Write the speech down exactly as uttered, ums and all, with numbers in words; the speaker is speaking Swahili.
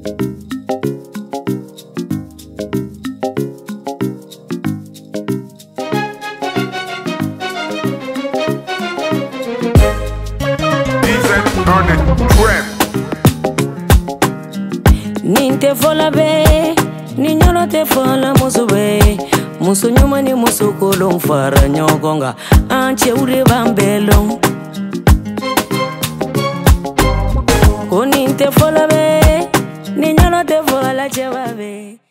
Ninte fola be, niño te fola musu be, musu nyuma ni musu kolong fara nyogonga, anche ure bambelong. Ko ninte fola be, niño te fola cheva be.